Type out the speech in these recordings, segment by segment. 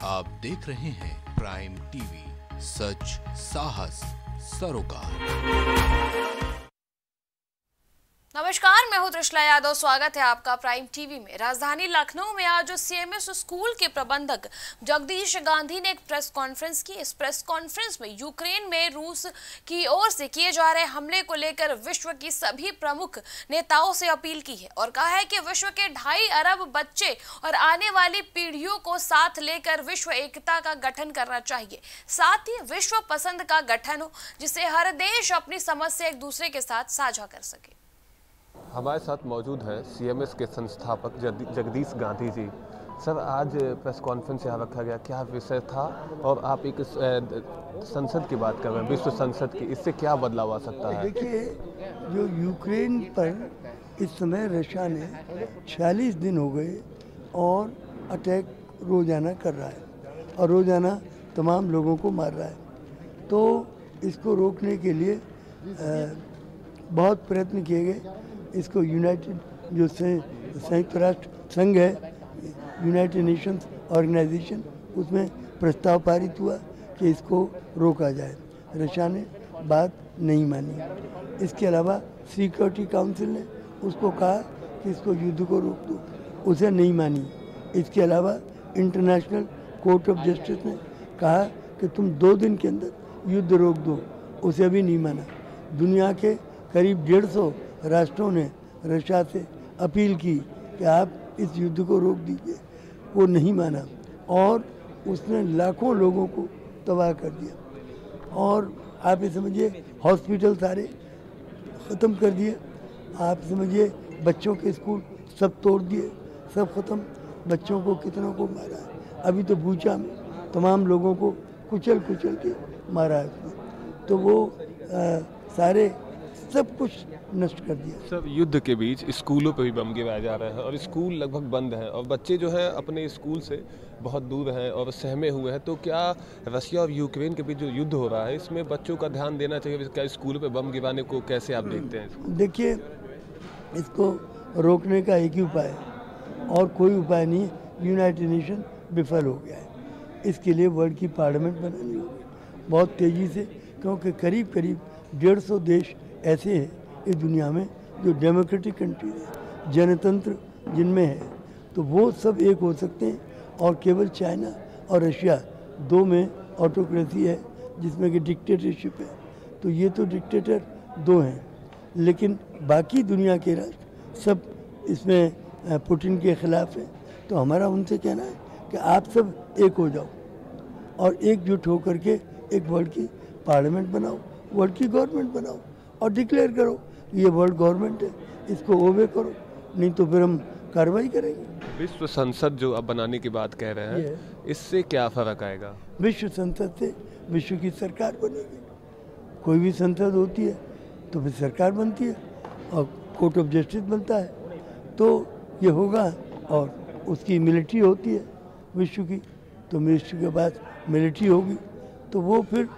आप देख रहे हैं प्राइम टीवी, सच साहस सरोकार। नमस्कार, मैं हूं त्रिशला यादव। स्वागत है आपका प्राइम टीवी में। राजधानी लखनऊ में आज सीएमएस स्कूल के प्रबंधक जगदीश गांधी ने एक प्रेस कॉन्फ्रेंस की। इस प्रेस कॉन्फ्रेंस में यूक्रेन में रूस की ओर से किए जा रहे हमले को लेकर विश्व की सभी प्रमुख नेताओं से अपील की है और कहा है कि विश्व के 2.5 अरब बच्चे और आने वाली पीढ़ियों को साथ लेकर विश्व एकता का गठन करना चाहिए। साथ ही विश्व पसंद का गठन हो जिससे हर देश अपनी समस्या एक दूसरे के साथ साझा कर सके। हमारे साथ मौजूद हैं सीएमएस के संस्थापक जगदीश गांधी जी। सर, आज प्रेस कॉन्फ्रेंस यहाँ रखा गया, क्या विषय था? और आप एक संसद की बात कर रहे हैं, विश्व संसद की, इससे क्या बदलाव आ सकता है? देखिए, जो यूक्रेन पर इस समय रशिया ने 46 दिन हो गए और अटैक रोजाना कर रहा है और रोजाना तमाम लोगों को मार रहा है। तो इसको रोकने के लिए बहुत प्रयत्न किए गए। इसको यूनाइटेड जो संयुक्त राष्ट्र संघ है, यूनाइटेड नेशंस ऑर्गेनाइजेशन, उसमें प्रस्ताव पारित हुआ कि इसको रोका जाए। रशिया ने बात नहीं मानी। इसके अलावा सिक्योरिटी काउंसिल ने उसको कहा कि इसको युद्ध को रोक दो, उसे नहीं मानी। इसके अलावा इंटरनेशनल कोर्ट ऑफ जस्टिस ने कहा कि तुम 2 दिन के अंदर युद्ध रोक दो, उसे भी नहीं माना। दुनिया के करीब 150 राष्ट्रों ने रशिया से अपील की कि आप इस युद्ध को रोक दीजिए, वो नहीं माना और उसने लाखों लोगों को तबाह कर दिया। और आप ये समझिए, हॉस्पिटल सारे ख़त्म कर दिए। आप समझिए, बच्चों के स्कूल सब तोड़ दिए, सब ख़त्म। बच्चों को कितनों को मारा है। अभी तो बूचा में तमाम लोगों को कुचल के मारा है उसने। तो वो सारे सब कुछ नष्ट कर दिया। सर, युद्ध के बीच स्कूलों पर भी बम गिराए जा रहे हैं और स्कूल लगभग बंद हैं और बच्चे जो हैं अपने स्कूल से बहुत दूर हैं और सहमे हुए हैं। तो क्या रशिया और यूक्रेन के बीच जो युद्ध हो रहा है, इसमें बच्चों का ध्यान देना चाहिए? क्या स्कूलों पर बम गिराने को कैसे आप देखते हैं? देखिए, इसको रोकने का एक ही उपाय है और कोई उपाय नहीं है। यूनाइटेड नेशन विफल हो गया है। इसके लिए वर्ल्ड की पार्लियामेंट बनानी होगी बहुत तेज़ी से, क्योंकि करीब 150 देश ऐसे हैं इस दुनिया में जो डेमोक्रेटिक कंट्री है, जनतंत्र जिनमें है, तो वो सब एक हो सकते हैं। और केवल चाइना और रशिया 2 में ऑटोक्रेसी है, जिसमें कि डिक्टेटरशिप है। तो ये तो डिक्टेटर 2 हैं, लेकिन बाकी दुनिया के राष्ट्र सब इसमें पुतिन के खिलाफ हैं। तो हमारा उनसे कहना है कि आप सब एक हो जाओ और एकजुट होकर के एक वर्ल्ड की पार्लियामेंट बनाओ, वर्ल्ड की गवर्नमेंट बनाओ और डिक्लेयर करो ये वर्ल्ड गवर्नमेंट है, इसको ओबे करो, नहीं तो फिर हम कार्रवाई करेंगे। विश्व संसद जो अब बनाने की बात कह रहे हैं, इससे क्या फर्क आएगा? विश्व संसद से विश्व की सरकार बनेगी। कोई भी संसद होती है तो फिर सरकार बनती है और कोर्ट ऑफ जस्टिस बनता है, तो ये होगा। और उसकी मिलिट्री होती है विश्व की, तो मिनिस्ट्री के बाद मिलिट्री होगी, तो वो फिर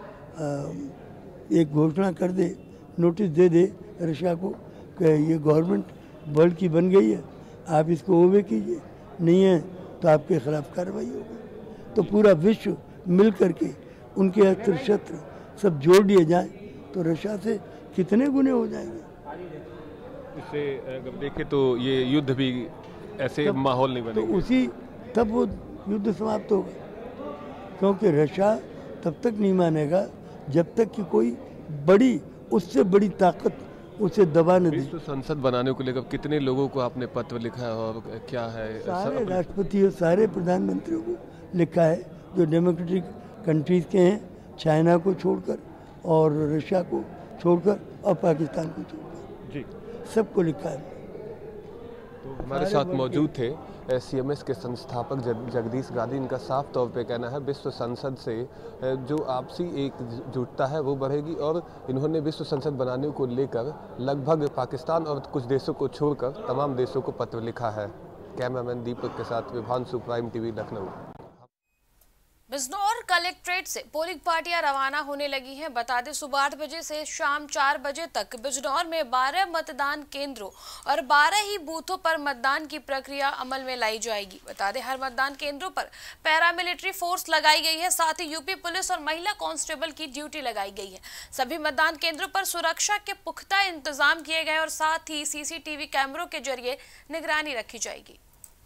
एक घोषणा कर दे, नोटिस दे दे रशिया को कि ये गवर्नमेंट वर्ल्ड की बन गई है, आप इसको ओबे कीजिए, नहीं है तो आपके खिलाफ कार्रवाई होगी। तो पूरा विश्व मिल करके उनके अस्त्र शस्त्र सब जोड़ दिए जाएं तो रशिया से कितने गुने हो जाएंगे। इससे अगर देखें तो ये युद्ध भी ऐसे माहौल नहीं बनेगा, तब वो युद्ध समाप्त होगा, क्योंकि रशिया तब तक नहीं मानेगा जब तक कि कोई बड़ी, उससे बड़ी ताकत उसे दबा न दे। विश्व संसद बनाने को लेकर कितने लोगों को आपने पत्र लिखा है और क्या है? सारे राष्ट्रपति और सारे प्रधानमंत्रियों को लिखा है, जो डेमोक्रेटिक कंट्रीज के हैं, चाइना को छोड़कर और रशिया को छोड़कर और पाकिस्तान को छोड़कर जी, सबको लिखा है। तो हमारे साथ मौजूद थे सीएमएस के संस्थापक जगदीश गांधी। इनका साफ तौर पे कहना है विश्व संसद से जो आपसी एकजुटता है वो बढ़ेगी और इन्होंने विश्व संसद बनाने को लेकर लगभग पाकिस्तान और कुछ देशों को छोड़कर तमाम देशों को पत्र लिखा है। कैमरामैन दीपक के साथ Vibhanshu, prime TV, Lucknow. Bijnor collectorate से पोलिंग पार्टियां रवाना होने लगी हैं। बता दें सुबह 8 बजे से शाम 4 बजे तक बिजनौर में 12 मतदान केंद्रों और 12 ही बूथों पर मतदान की प्रक्रिया अमल में लाई जाएगी। बता दें हर मतदान केंद्रों पर पैरामिलिट्री फोर्स लगाई गई है, साथ ही यूपी पुलिस और महिला कांस्टेबल की ड्यूटी लगाई गई है। सभी मतदान केंद्रों पर सुरक्षा के पुख्ता इंतजाम किए गए और साथ ही सीसीटीवी कैमरों के जरिए निगरानी रखी जाएगी।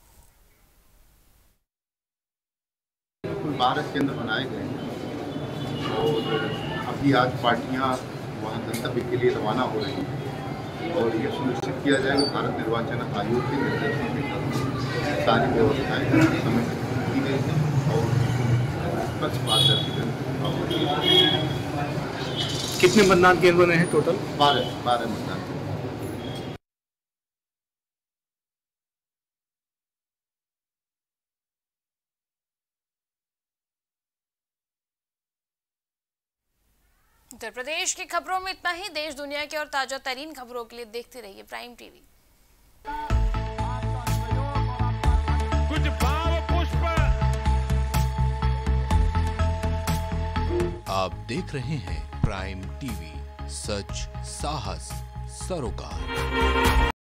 12 केंद्र बनाए गए हैं और अभी आज पार्टियां वहां गंतव्य के लिए रवाना हो रही हैं और ये सुनिश्चित किया जाएगा भारत निर्वाचन आयोग के निर्देशों के तहत सारी व्यवस्थाएं समय से की गई हैं और स्वच्छ पारदर्शी। कितने मतदान केंद्र बने हैं टोटल? 12 मतदान केंद्र। उत्तर प्रदेश की खबरों में इतना ही। देश दुनिया के और ताजा तरीन खबरों के लिए देखते रहिए प्राइम टीवी। कुछ भाव पुष्प। आप देख रहे हैं प्राइम टीवी, सच साहस सरोकार।